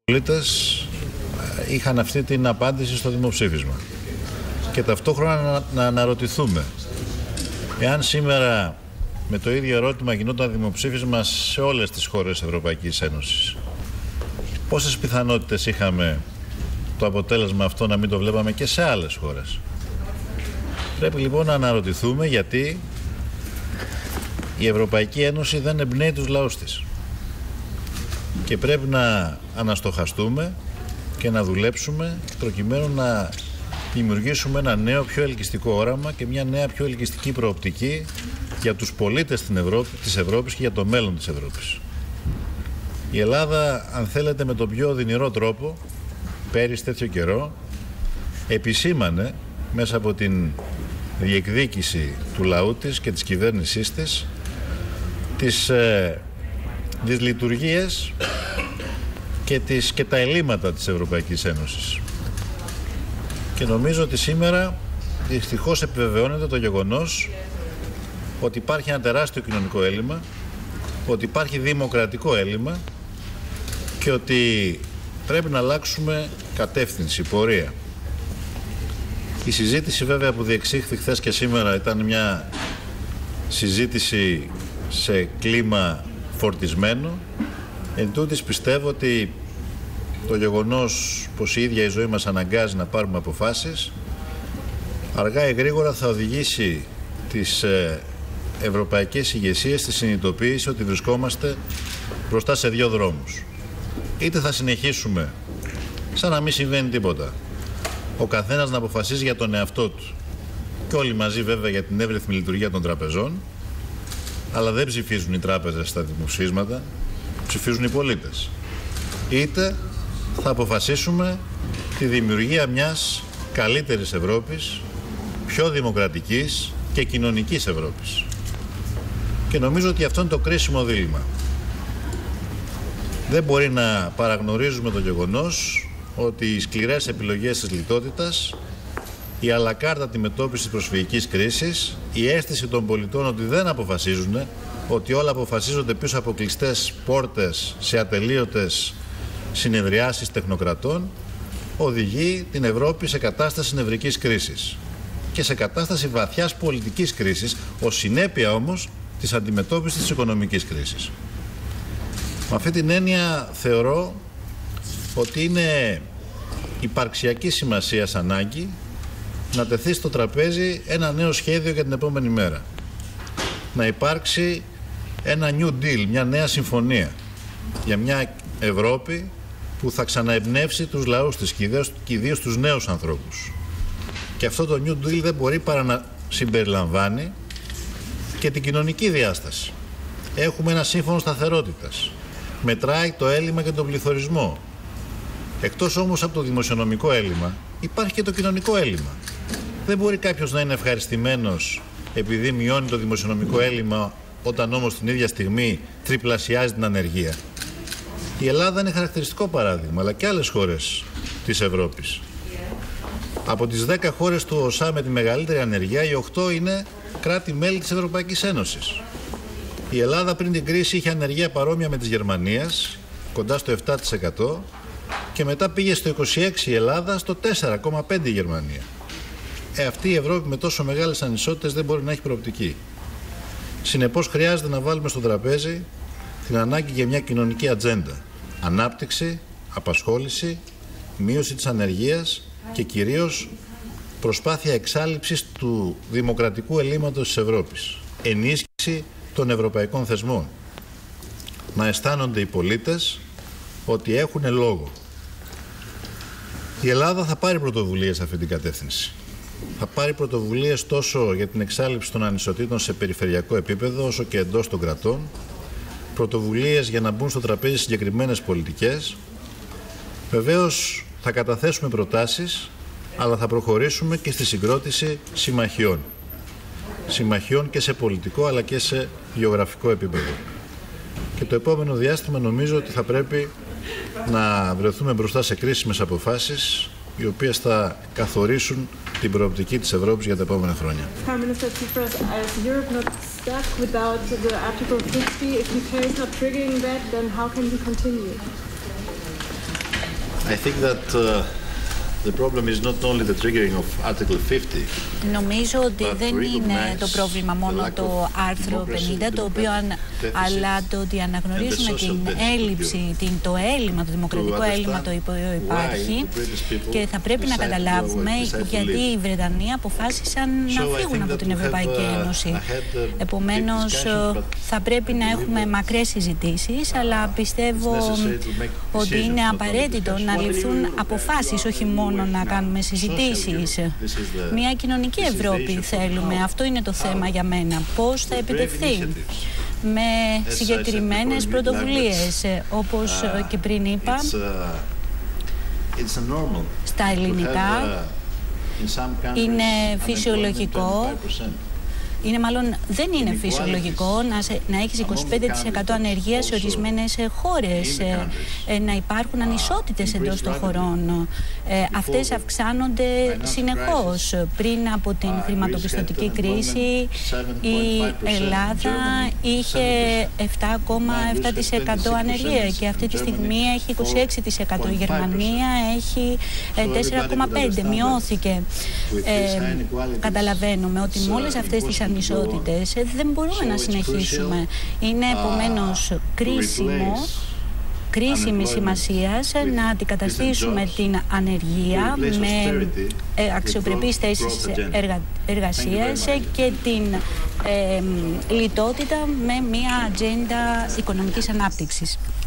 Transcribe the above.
πολίτες είχαν αυτή την απάντηση στο δημοψήφισμα. Και ταυτόχρονα να αναρωτηθούμε εάν σήμερα με το ίδιο ερώτημα γινόταν δημοψήφισμα σε όλες τις χώρες Ευρωπαϊκής Ένωσης, πόσες πιθανότητες είχαμε το αποτέλεσμα αυτό να μην το βλέπαμε και σε άλλες χώρες. Πρέπει λοιπόν να αναρωτηθούμε γιατί η Ευρωπαϊκή Ένωση δεν εμπνέει τους λαούς της. Και πρέπει να αναστοχαστούμε και να δουλέψουμε προκειμένου να δημιουργήσουμε ένα νέο πιο ελκυστικό όραμα και μια νέα πιο ελκυστική προοπτική για τους πολίτες της Ευρώπης και για το μέλλον της Ευρώπης. Η Ελλάδα, αν θέλετε, με τον πιο οδυνηρό τρόπο, πέρυσι τέτοιο καιρό, επισήμανε μέσα από την διεκδίκηση του λαού της και της κυβέρνησής της τις δυσλειτουργίες και τα ελλείμματα της Ευρωπαϊκής Ένωσης. Και νομίζω ότι σήμερα δυστυχώς επιβεβαιώνεται το γεγονός ότι υπάρχει ένα τεράστιο κοινωνικό έλλειμμα, ότι υπάρχει δημοκρατικό έλλειμμα και ότι πρέπει να αλλάξουμε κατεύθυνση, πορεία. Η συζήτηση βέβαια που διεξήχθη χθες και σήμερα ήταν μια συζήτηση σε κλίμα φορτισμένο. Εν τούτης πιστεύω ότι το γεγονός πως η ίδια η ζωή μας αναγκάζει να πάρουμε αποφάσεις αργά ή γρήγορα θα οδηγήσει τις ευρωπαϊκές ηγεσίες στη συνειδητοποίηση ότι βρισκόμαστε μπροστά σε δύο δρόμους. Είτε θα συνεχίσουμε σαν να μην συμβαίνει τίποτα, ο καθένας να αποφασίζει για τον εαυτό του και όλοι μαζί βέβαια για την εύρυθμη λειτουργία των τραπεζών, αλλά δεν ψηφίζουν οι τράπεζες στα δημοψηφίσματα, ψηφίζουν οι πολίτες. Είτε θα αποφασίσουμε τη δημιουργία μιας καλύτερης Ευρώπης, πιο δημοκρατικής και κοινωνικής Ευρώπης. Και νομίζω ότι αυτό είναι το κρίσιμο δίλημμα. Δεν μπορεί να παραγνωρίζουμε το γεγονός ότι οι σκληρές επιλογές της λιτότητας, η αλακάρτα αντιμετώπιση της προσφυγικής κρίσης, η αίσθηση των πολιτών ότι δεν αποφασίζουν, ότι όλα αποφασίζονται πίσω από κλειστές πόρτες σε ατελείωτες συνεδριάσεις τεχνοκρατών, οδηγεί την Ευρώπη σε κατάσταση νευρικής κρίσης και σε κατάσταση βαθιάς πολιτικής κρίσης, ως συνέπεια όμως της αντιμετώπισης της οικονομικής κρίσης. Με αυτή την έννοια θεωρώ ότι είναι υπαρξιακή σημασίας ανάγκη να τεθεί στο τραπέζι ένα νέο σχέδιο για την επόμενη μέρα. Να υπάρξει ένα New Deal, μια νέα συμφωνία για μια Ευρώπη που θα ξαναεμπνεύσει τους λαούς της και ιδίως τους νέους ανθρώπους. Και αυτό το New Deal δεν μπορεί παρά να συμπεριλαμβάνει και την κοινωνική διάσταση. Έχουμε ένα σύμφωνο σταθερότητας. Μετράει το έλλειμμα και τον πληθωρισμό. Εκτός όμως από το δημοσιονομικό έλλειμμα, υπάρχει και το κοινωνικό έλλειμμα. Δεν μπορεί κάποιος να είναι ευχαριστημένος επειδή μειώνει το δημοσιονομικό έλλειμμα, όταν όμως την ίδια στιγμή τριπλασιάζει την ανεργία. Η Ελλάδα είναι χαρακτηριστικό παράδειγμα, αλλά και άλλες χώρες της Ευρώπης. Από τις 10 χώρες του ΟΣΑ με τη μεγαλύτερη ανεργία, οι 8 είναι κράτη-μέλη της Ευρωπαϊκής Ένωσης. Η Ελλάδα πριν την κρίση είχε ανεργία παρόμοια με της Γερμανίας, κοντά στο 7%, και μετά πήγε στο 26% η Ελλάδα, στο 4,5% η Γερμανία. Αυτή η Ευρώπη με τόσο μεγάλες ανισότητες δεν μπορεί να έχει προοπτική. Συνεπώς χρειάζεται να βάλουμε στο τραπέζι την ανάγκη για μια κοινωνική ατζέντα. Ανάπτυξη, απασχόληση, μείωση της ανεργίας και κυρίως προσπάθεια εξάλειψης του δημοκρατικού ελλείμματος της Ευρώπης. Ενίσχυση των ευρωπαϊκών θεσμών. Να αισθάνονται οι πολίτες ότι έχουν λόγο. Η Ελλάδα θα πάρει πρωτοβουλίες σε αυτή την κατεύθυνση. Θα πάρει πρωτοβουλίες τόσο για την εξάλειψη των ανισοτήτων σε περιφερειακό επίπεδο, όσο και εντός των κρατών. Πρωτοβουλίες για να μπουν στο τραπέζι συγκεκριμένες πολιτικές. Βεβαίως θα καταθέσουμε προτάσεις, αλλά θα προχωρήσουμε και στη συγκρότηση συμμαχιών. Συμμαχιών και σε πολιτικό αλλά και σε γεωγραφικό επίπεδο. Και το επόμενο διάστημα νομίζω ότι θα πρέπει να βρεθούμε μπροστά σε κρίσιμες αποφάσεις, οι οποίες θα καθορίσουν την προοπτική της Ευρώπης για τα επόμενα χρόνια. I think that the problem is not only the triggering of Article 50. Νομίζω ότι δεν είναι το πρόβλημα μόνο το άρθρο 50, αλλά το ότι αναγνωρίζουμε την έλλειψη, το έλλειμμα, το δημοκρατικό έλλειμμα το οποίο υπάρχει, και θα πρέπει να καταλάβουμε γιατί οι Βρετανοί αποφάσισαν να φύγουν από την Ευρωπαϊκή Ένωση. Επομένως, θα πρέπει να έχουμε μακρές συζητήσεις, αλλά πιστεύω ότι είναι απαραίτητο να ληφθούν αποφάσεις, όχι μόνο να κάνουμε συζητήσεις. Μια κοινωνική Ευρώπη θέλουμε. Αυτό είναι το θέμα για μένα. Πώς θα επιτευχθεί? Με συγκεκριμένες πρωτοβουλίες, όπως και πριν είπα, στα ελληνικά είναι φυσιολογικό. Δεν είναι φυσιολογικό να έχεις 25% ανεργία σε ορισμένες χώρες, να υπάρχουν ανισότητες εντός των χωρών. Αυτές αυξάνονται συνεχώς. Πριν από την χρηματοπιστωτική κρίση, η Ελλάδα είχε 7,7% ανεργία και αυτή τη στιγμή έχει 26%. Η Γερμανία έχει 4,5%. Μειώθηκε. Καταλαβαίνουμε ότι με όλες αυτές τις ανισότητες δεν μπορούμε να συνεχίσουμε. Είναι επομένως κρίσιμη σημασία να αντικαταστήσουμε την ανεργία με αξιοπρεπείς θέσεις εργασίας και την λιτότητα με μια ατζέντα οικονομικής ανάπτυξης.